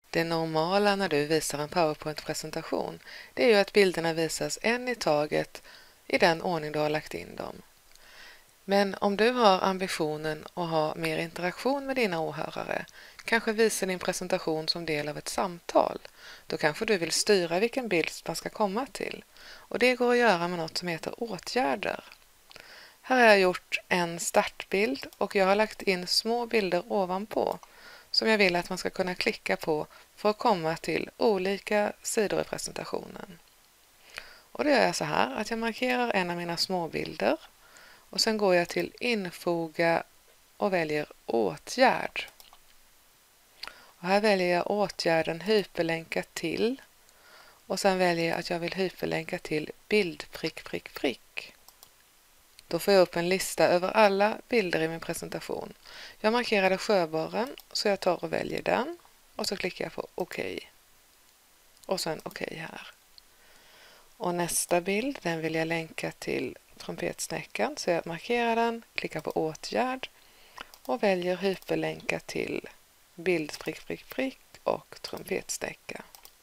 Det normala när du visar en PowerPoint-presentation, det är ju att bilderna visas en i taget i den ordning du har lagt in dem. Men om du har ambitionen att ha mer interaktion med dina åhörare, kanske visa din presentation som del av ett samtal, då kanske du vill styra vilken bild man ska komma till. Och det går att göra med något som heter åtgärder. Här har jag gjort en startbild och jag har lagt in små bilder ovanpå som jag vill att man ska kunna klicka på för att komma till olika sidor i presentationen. Och då gör jag så här att jag markerar en av mina småbilder och sen går jag till infoga och väljer åtgärd. Och här väljer jag åtgärden hyperlänka till och sen väljer jag att jag vill hyperlänka till bild prick prick prick. Då får jag upp en lista över alla bilder i min presentation. Jag markerade sjöborren så jag tar och väljer den och så klickar jag på OK. Och sen OK här. Och nästa bild, den vill jag länka till trumpetsnäckan så jag markerar den, klickar på åtgärd och väljer hyperlänka till bild prick prick prick och trumpetsnäcka.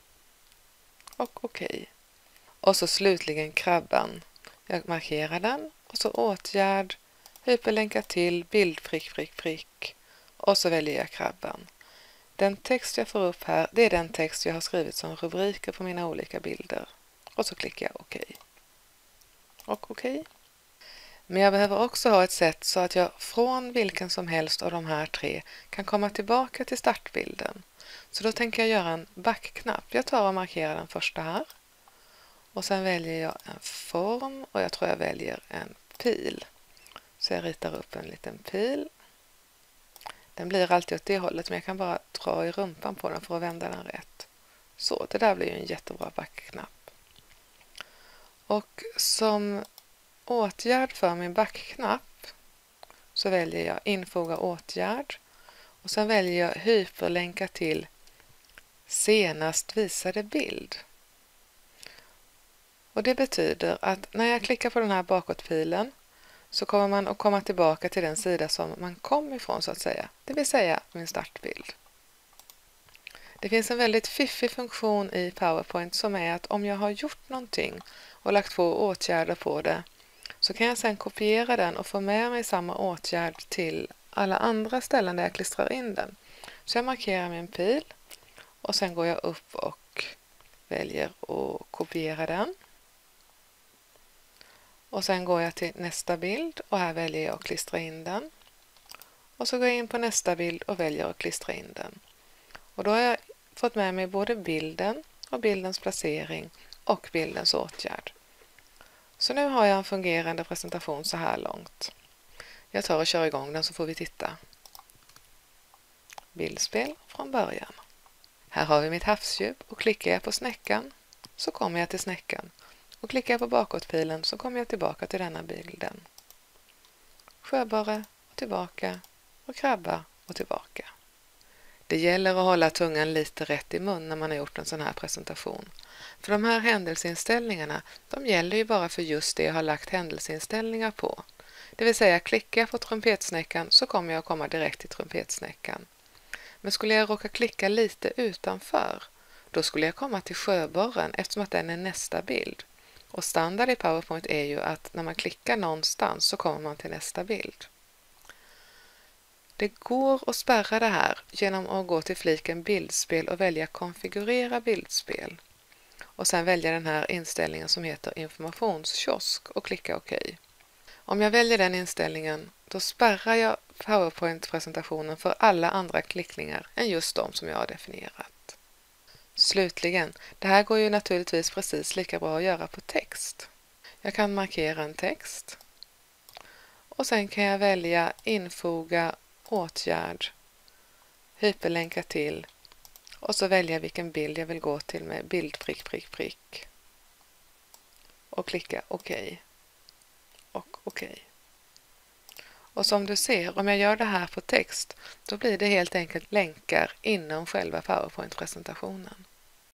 Och OK. Och så slutligen krabban. Jag markerar den och så åtgärd, hyperlänka till bild prick prick prick och så väljer jag krabban. Den text jag får upp här, det är den text jag har skrivit som rubriker på mina olika bilder. Och så klickar jag OK. Och OK. Men jag behöver också ha ett sätt så att jag från vilken som helst av de här tre kan komma tillbaka till startbilden. Så då tänker jag göra en backknapp. Jag tar och markerar den första här. Och sen väljer jag en form och jag tror jag väljer en pil. Så jag ritar upp en liten pil. Den blir alltid åt det hållet men jag kan bara dra i rumpan på den för att vända den rätt. Så, det där blir ju en jättebra backknapp. Och som åtgärd för min backknapp så väljer jag infoga åtgärd och sen väljer jag hyperlänka till senast visade bild. Och det betyder att när jag klickar på den här bakåtpilen så kommer man att komma tillbaka till den sida som man kom ifrån så att säga, det vill säga min startbild. Det finns en väldigt fiffig funktion i PowerPoint som är att om jag har gjort någonting och lagt på åtgärder på det så kan jag sedan kopiera den och få med mig samma åtgärd till alla andra ställen där jag klistrar in den. Så jag markerar min pil och sen går jag upp och väljer att kopiera den. Och sen går jag till nästa bild och här väljer jag att klistra in den. Och så går jag in på nästa bild och väljer att klistra in den. Och då har jag fått med mig både bilden och bildens placering och bildens åtgärd. Så nu har jag en fungerande presentation så här långt. Jag tar och kör igång den så får vi titta. Bildspel från början. Här har vi mitt havsdjup och klickar jag på snäckan så kommer jag till snäckan. Och klickar jag på bakåtpilen så kommer jag tillbaka till denna bilden. Sjöborre och tillbaka och krabba och tillbaka. Det gäller att hålla tungan lite rätt i mun när man har gjort en sån här presentation. För de här händelseinställningarna, de gäller ju bara för just det jag har lagt händelseinställningar på. Det vill säga klickar jag på trumpetsnäckan så kommer jag att komma direkt till trumpetsnäckan. Men skulle jag råka klicka lite utanför, då skulle jag komma till sjöborren eftersom att den är nästa bild. Och standard i PowerPoint är ju att när man klickar någonstans så kommer man till nästa bild. Det går att spärra det här genom att gå till fliken bildspel och välja konfigurera bildspel. Och sen välja den här inställningen som heter informationskiosk och klicka OK. Om jag väljer den inställningen då spärrar jag PowerPoint-presentationen för alla andra klickningar än just de som jag har definierat. Slutligen, det här går ju naturligtvis precis lika bra att göra på text. Jag kan markera en text och sen kan jag välja infoga åtgärd, hyperlänka till och så välja vilken bild jag vill gå till med bild prick prick prick och klicka OK och OK. Och som du ser, om jag gör det här på text, då blir det helt enkelt länkar inom själva PowerPoint-presentationen.